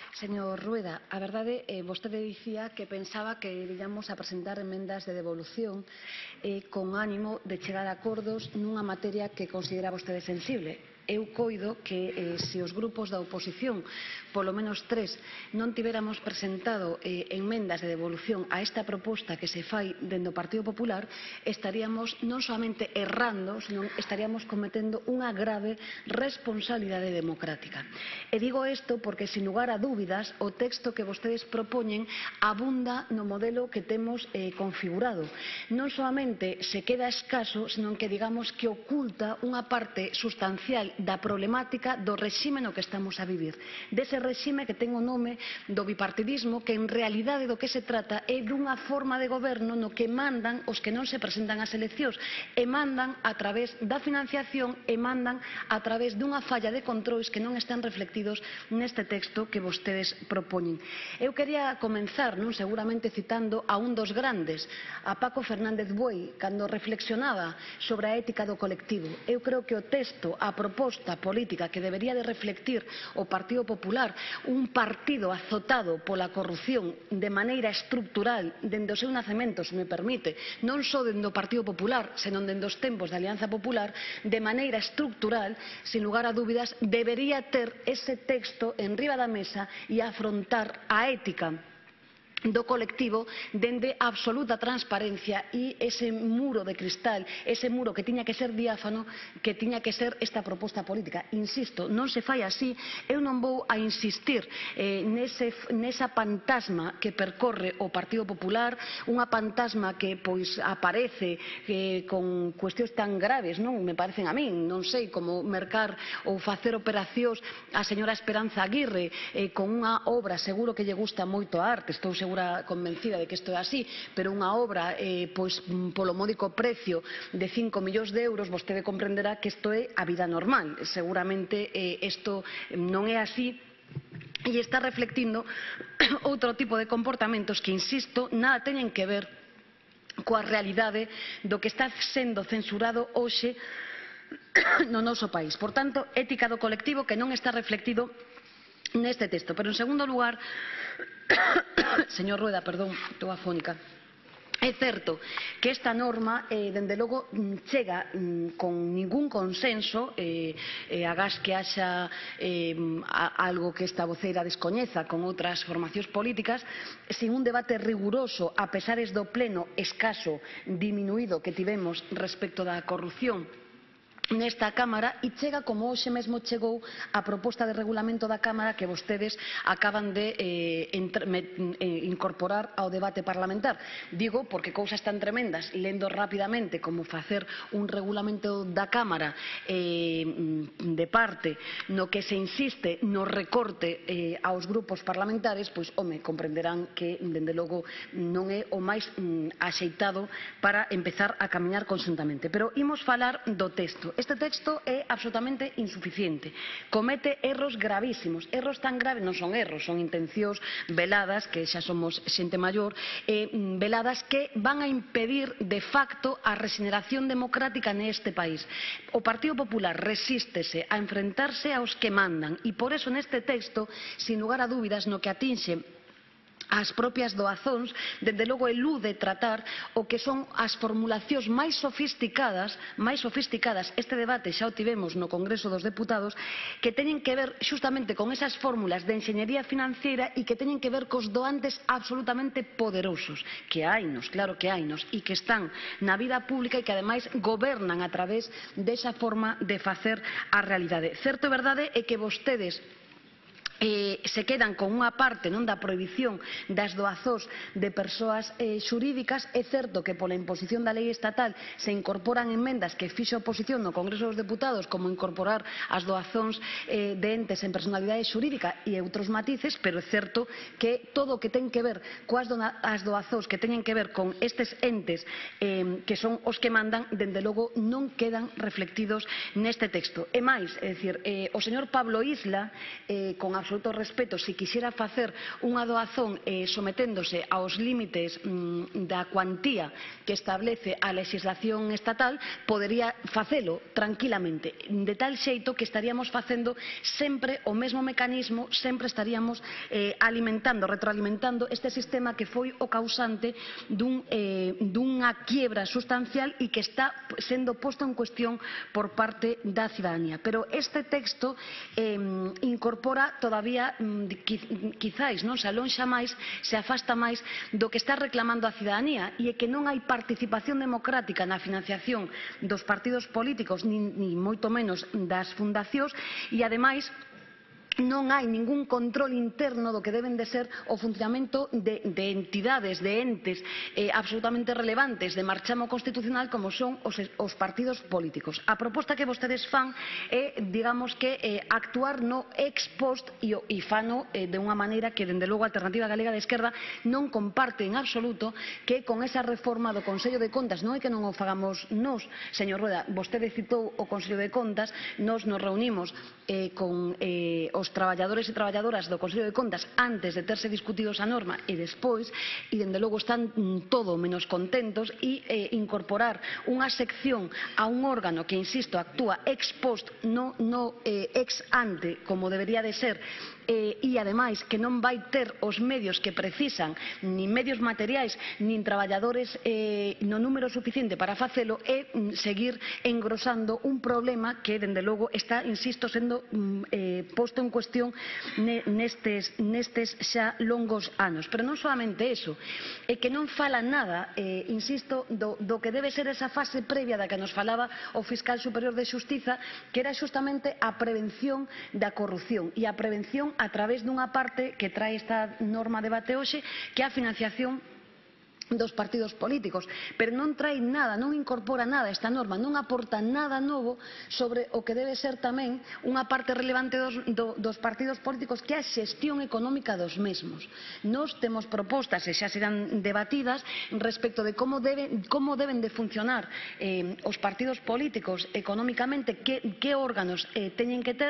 Señor Rueda, a verdade, vostede dicía que pensaba que iríamos a presentar emendas de devolución con ánimo de chegar a acordos nunha materia que considera vostede sensible. Eu coido que se os grupos da oposición, polo menos 3, non tiveramos presentado emendas de devolución a esta proposta que se fai dende o Partido Popular, estaríamos non solamente errando, senón estaríamos cometendo unha grave responsabilidade democrática. E digo isto porque, sin lugar a dúbidas, o texto que vostedes propoñen abunda no modelo que temos configurado. Non solamente se queda escaso, senón que digamos que oculta unha parte sustancial da problemática do réxime no que estamos a vivir. Dese réxime que ten o nome do bipartidismo, que en realidade do que se trata é dunha forma de goberno no que mandan os que non se presentan ás eleccións e mandan a través da financiación e mandan a través dunha falla de controis que non están reflectidos neste texto que vostedes propoñen. Eu quería comenzar, seguramente citando a un dos grandes, a Paco Fernández Buey, cando reflexionaba sobre a ética do colectivo. Eu creo que o texto, a proposta política que debería de reflectir o Partido Popular, un partido azotado pola corrupción de maneira estructural dende o seu nacemento, se me permite, non só dende o Partido Popular, senón dende os tempos da Alianza Popular, de maneira estructural, sin lugar a dúbidas, debería ter ese texto enriba da mesa e afrontar a ética do colectivo dende absoluta transparencia e ese muro de cristal, ese muro que tiña que ser diáfano, que tiña que ser esta proposta política. Insisto, non se fai así. Eu non vou a insistir nesa fantasma que percorre o Partido Popular, unha fantasma que aparece con cuestións tan graves, non me parecen a min, non sei, como mercar ou facer operacións a señora Esperanza Aguirre con unha obra, seguro que lle gusta moito a arte, estou segura convencida de que isto é así, pero unha obra polo módico precio de 5 millóns de euros, vostede comprenderá que isto é a vida normal. Seguramente isto non é así e está reflectindo outro tipo de comportamentos que, insisto, nada teñen que ver coa realidade do que está sendo censurado hoxe no noso país. Por tanto, ética do colectivo que non está reflectido neste texto. Pero, en segundo lugar, señor Rueda, perdón, estou afónica. É certo que esta norma, dende logo, chega con ningún consenso, agás que haxa algo que esta voceira descoñeza con outras formacións políticas, sin un debate riguroso, a pesares do pleno escaso, diminuído que tivemos respecto da corrupción nesta Cámara, e chega como hoxe mesmo chegou a proposta de regulamento da Cámara que vostedes acaban de incorporar ao debate parlamentar. Digo porque cousas tan tremendas, lendo rapidamente como facer un regulamento da Cámara de parte no que se insiste no recorte aos grupos parlamentares, pois, home, comprenderán que, dende logo, non é o máis axeitado para empezar a camiñar conxuntamente. Pero imos falar do texto. Este texto é absolutamente insuficiente, comete erros gravísimos, erros tan graves, non son erros, son intencións veladas, que xa somos xente maior, veladas que van a impedir de facto a rexeneración democrática neste país. O Partido Popular resístese a enfrentarse aos que mandan e por eso neste texto, sin lugar a dúbidas, no que atinxe as propias doazóns, dende logo elude tratar o que son as formulacións máis sofisticadas, este debate xa o tivemos no Congreso dos Deputados, que teñen que ver xustamente con esas fórmulas de enxeñería financiera e que teñen que ver cos doantes absolutamente poderosos, que hainos, claro que hainos, e que están na vida pública e que ademais gobernan a través desa forma de facer a realidade. Certo e verdade é que vostedes se quedan con unha parte da prohibición das doazóns de persoas xurídicas. É certo que pola imposición da lei estatal se incorporan emendas que fixo a oposición no Congreso dos Deputados, como incorporar as doazóns de entes en personalidade xurídica e outros matices, pero é certo que todo o que ten que ver coas doazóns que teñen que ver con estes entes que son os que mandan, dende logo non quedan reflectidos neste texto. E máis, é dicir, o señor Pablo Isla, con absoluto respeto, se quixera facer unha doazón someténdose aos límites da cuantía que establece a legislación estatal, podería facelo tranquilamente, de tal xeito que estaríamos facendo sempre o mesmo mecanismo, sempre estaríamos alimentando, retroalimentando este sistema que foi o causante dunha quiebra sustancial e que está sendo posto en cuestión por parte da cidadanía. Pero este texto incorpora todavía, quizáis, non se alonxa máis, se afasta máis do que está reclamando a cidadanía, e é que non hai participación democrática na financiación dos partidos políticos, ni moito menos das fundacións, e ademais non hai ningún control interno do que deben de ser o funcionamento de entidades, de entes absolutamente relevantes de marchamo constitucional como son os partidos políticos. A proposta que vostedes fan é, digamos que, actuar no ex post e fano de unha maneira que, dende logo, a Alternativa Galega de Esquerda non comparte en absoluto, que con esa reforma do Consello de Contas, non é que non o fagamos nós, señor Rueda, vostede citou o Consello de Contas, nós nos reunimos con os traballadores e traballadoras do Consello de Contas antes de terse discutido esa norma e despois, e dende logo están todo menos contentos, e incorporar unha sección a un órgano que, insisto, actúa ex post, no ex ante, como debería de ser, e ademais que non vai ter os medios que precisan, nin medios materiais, nin traballadores no número suficiente para facelo, é seguir engrosando un problema que, dende logo, está, insisto, sendo posto en cuestión nestes xa longos anos. Pero non solamente eso, é que non fala nada, insisto, do que debe ser esa fase previa da que nos falaba o Fiscal Superior de Xustiza, que era xustamente a prevención da corrupción, e a prevención a través dunha parte que trae esta norma a debate hoxe, que é a financiación dos partidos políticos, pero non trae nada, non incorpora nada esta norma, non aporta nada novo sobre o que debe ser tamén unha parte relevante dos partidos políticos, que é a xestión económica dos mesmos. Nós temos propostas, e xa serán debatidas, respecto de como deben de funcionar os partidos políticos económicamente, que órganos teñen que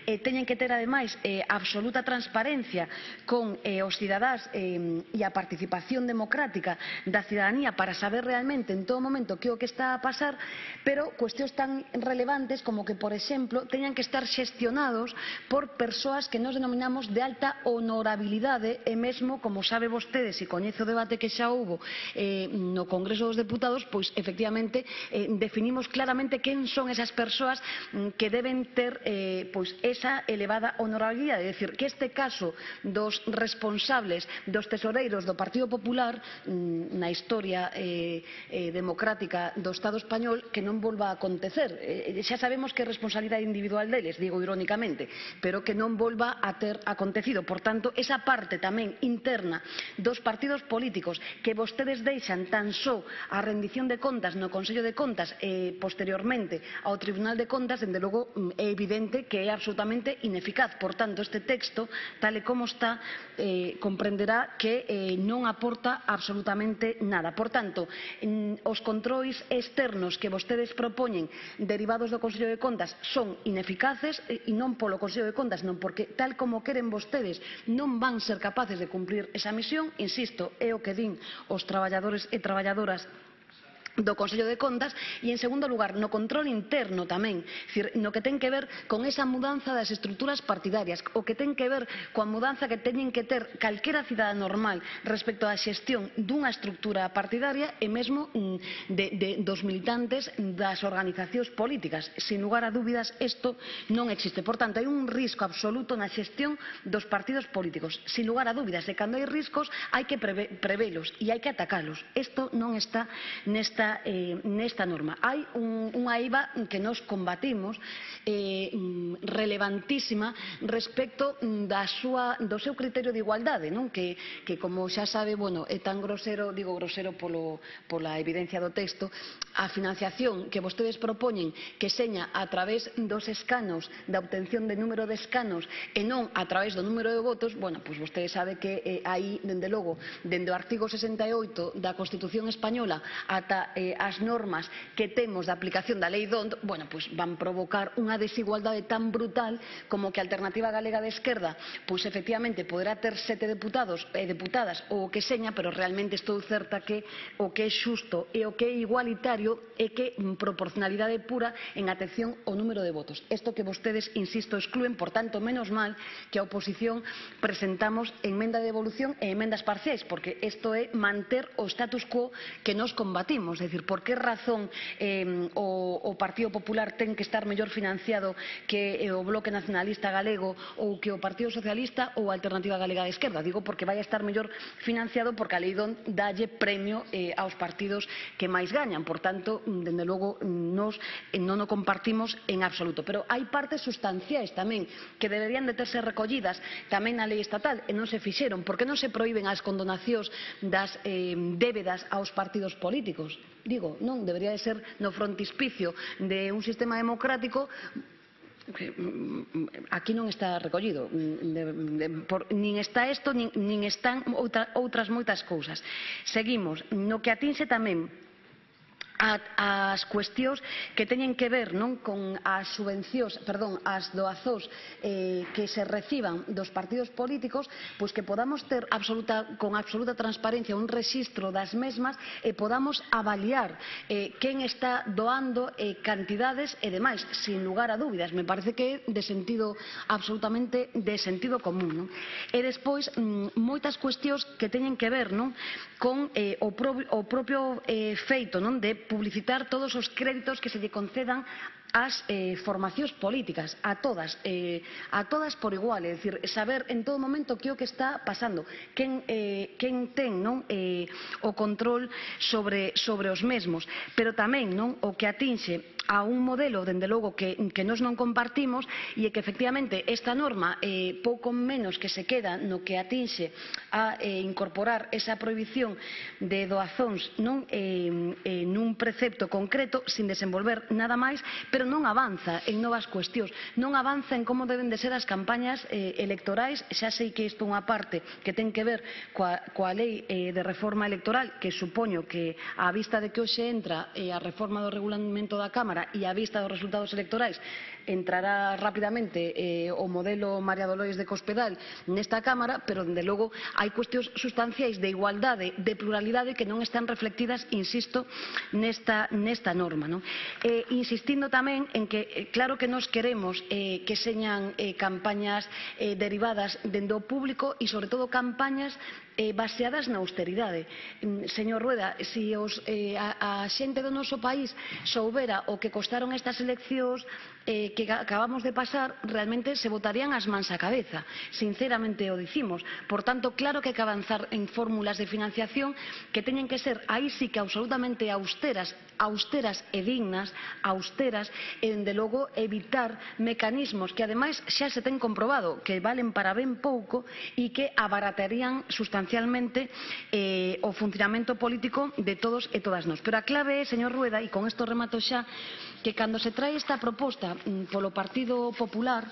ter ademais absoluta transparencia con os cidadáns e a participación democrática da cidadanía para saber realmente en todo momento que é o que está a pasar, pero cuestións tan relevantes como que, por exemplo, teñan que estar xestionados por persoas que nos denominamos de alta honorabilidade, e mesmo, como sabe vostede, se coñece o debate que xa houbo no Congreso dos Deputados, pois efectivamente definimos claramente quen son esas persoas que deben ter pois esa elevada honorabilidade, é dicir, que este caso dos responsables, dos tesoreiros do Partido Popular na historia democrática do Estado español, que non volva a acontecer. Xa sabemos que é responsabilidade individual deles, digo irónicamente, pero que non volva a ter acontecido. Por tanto, esa parte tamén interna dos partidos políticos que vostedes deixan tan só a rendición de contas no Consello de Contas e posteriormente ao Tribunal de Contas, dende logo é evidente que é absolutamente ineficaz. Por tanto, este texto, tal e como está, comprenderá que non aporta absolutamente nada. Por tanto, os controis externos que vostedes propoñen derivados do Consello de Contas son ineficaces, e non polo Consello de Contas, non porque, tal como queren vostedes, non van ser capaces de cumprir esa misión. Insisto, é o que din os traballadores e traballadoras do Consello de Contas. E, en segundo lugar, no control interno tamén, no que ten que ver con esa mudanza das estruturas partidarias, o que ten que ver coa mudanza que teñen que ter calquera cidadá normal respecto á xestión dunha estrutura partidaria, e mesmo dos militantes das organizacións políticas. Sin lugar a dúbidas, isto non existe. Por tanto, hai un risco absoluto na xestión dos partidos políticos. Sin lugar a dúbidas, e cando hai riscos hai que prevelos e hai que atacalos. Isto non está nesta norma. Hai unha eiva que nos combatimos relevantísima respecto do seu criterio de igualdade, que como xa sabe, é tan grosero, digo grosero pola evidencia do texto, a financiación que vostedes propoñen que seña a través dos escanos, da obtención de número de escanos e non a través do número de votos, pois vostede sabe que aí, dende logo, dende o artigo 68 da Constitución Española ata as normas que temos da aplicación da lei DONT, bueno, pois van provocar unha desigualdade tan brutal como que a Alternativa Galega de Esquerda, pois efectivamente poderá ter 7 deputados e deputadas ou o que seña, pero realmente estou certa que o que é xusto e o que é igualitario é que proporcionalidade pura en atención ao número de votos. Isto que vostedes, insisto, excluen, por tanto, menos mal que a oposición presentamos emenda de devolución e emendas parciais, porque isto é manter o status quo que nos combatimos. É dicir, por que razón o Partido Popular ten que estar mellor financiado que o Bloque Nacionalista Galego ou que o Partido Socialista ou a Alternativa Galega de Esquerda? Digo porque vai a estar mellor financiado porque a lei DONT dalle premio aos partidos que máis gañan. Por tanto, dende logo, nos non o compartimos en absoluto. Pero hai partes sustanciais tamén que deberían de terse recollidas tamén na lei estatal e non se fixeron. Por que non se proíben as condonacións das débedas aos partidos políticos? Digo, non, debería de ser no frontispicio de un sistema democrático. Aquí non está recollido, nin está isto, nin están outras moitas cousas. Seguimos, no que atinxe tamén as cuestións que teñen que ver con as subvencións, as doazóns que se reciban dos partidos políticos, pois que podamos ter con absoluta transparencia un rexistro das mesmas e podamos avaliar quen está doando cantidades e demais, sin lugar a dúbidas. Me parece que é de sentido absolutamente de sentido común. E despois moitas cuestións que teñen que ver con o propio feito de publicitar todos os créditos que se lle concedan ás formacións políticas, a todas por igual, é dicir, saber en todo momento que é o que está pasando, quen ten o control sobre os mesmos, pero tamén o que atinxe a un modelo, dende logo, que nós non compartimos e que efectivamente esta norma pouco menos que se queda no que atinxe a incorporar esa prohibición de doazóns nun precepto concreto sin desenvolver nada máis, pero non avanza en novas cuestións, non avanza en como deben de ser as campañas electorais. Xa sei que isto é unha parte que ten que ver coa lei de reforma electoral, que supoño que á vista de que hoxe entra a reforma do regulamento da Cámara e á vista dos resultados electorais entrará rapidamente o modelo María Dolores de Cospedal nesta Cámara, pero dende logo hai cuestións sustanciais de igualdade, de pluralidade que non están reflectidas, insisto, nesta norma. Insistindo tamén en que claro que nos queremos que señan campañas derivadas dende o público e sobre todo campañas baseadas na austeridade. Señor Rueda, se a xente do noso país soubera o que costaron estas eleccións que acabamos de pasar, realmente se botarían as mans á cabeza. Sinceramente o dicimos. Por tanto, claro que hai que avanzar en fórmulas de financiación que teñen que ser, aí sí que absolutamente austeras e dignas, austeras, e, dende logo, evitar mecanismos que, ademais, xa se ten comprobado que valen para ben pouco e que abaratarían sustancialmente o funcionamento político de todos e todas nós. Pero a clave é, señor Rueda, e con isto remato xa, que cando se trae esta proposta polo Partido Popular,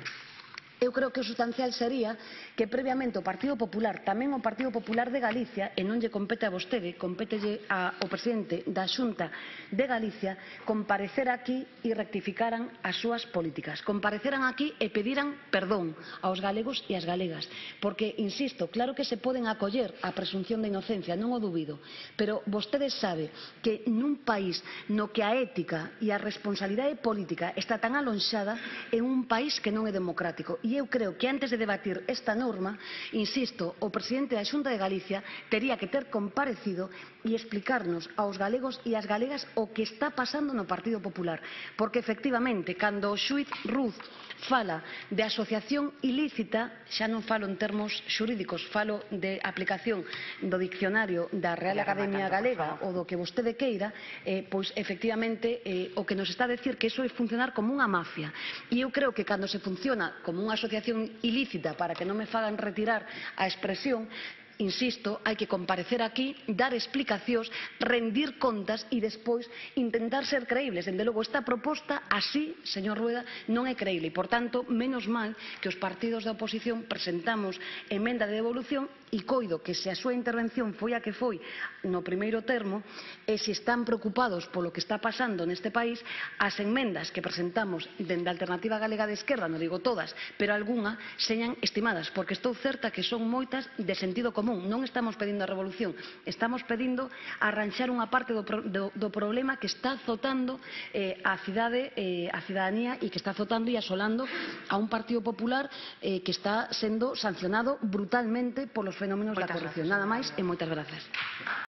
eu creo que o sustancial sería que previamente o Partido Popular, tamén o Partido Popular de Galicia, e non lle compete a vostede, compételle ao presidente da Xunta de Galicia, compareceran aquí e rectificaran as súas políticas. Compareceran aquí e pediran perdón aos galegos e ás galegas. Porque, insisto, claro que se poden acoller a presunción de inocencia, non o dubido, pero vostedes sabe que nun país no que a ética e a responsabilidade política está tan alonxada, é un país que non é democrático. E eu creo que antes de debatir esta norma, insisto, o presidente da Xunta de Galicia tería que ter comparecido e explicarnos aos galegos e ás galegas o que está pasando no Partido Popular. Porque, efectivamente, cando o xuíz Ruz fala de asociación ilícita, xa non falo en termos xurídicos, falo de aplicación do diccionario da Real Academia Galega ou do que vostede queira, pois, efectivamente, o que nos está a decir que iso é funcionar como unha mafia. E eu creo que cando se funciona como unha asociación ilícita, para que non me fagan retirar a expresión, insisto, hai que comparecer aquí, dar explicacións, rendir contas e despois intentar ser creíbles. Dende logo, esta proposta así, señor Rueda, non é creíble e, por tanto, menos mal que os partidos da oposición presentamos emenda de devolución e coido que se a súa intervención foi a que foi no primeiro termo e se están preocupados polo que está pasando neste país, as emendas que presentamos dende a Alternativa Galega de Esquerda, non digo todas, pero algunha, señan estimadas, porque estou certa que son moitas de sentido común. Non estamos pedindo a revolución, estamos pedindo arranxar unha parte do problema que está azotando a cidade, a cidadanía e que está azotando e asolando a un Partido Popular que está sendo sancionado brutalmente polos fenómenos da corrupción. Nada máis e moitas grazas.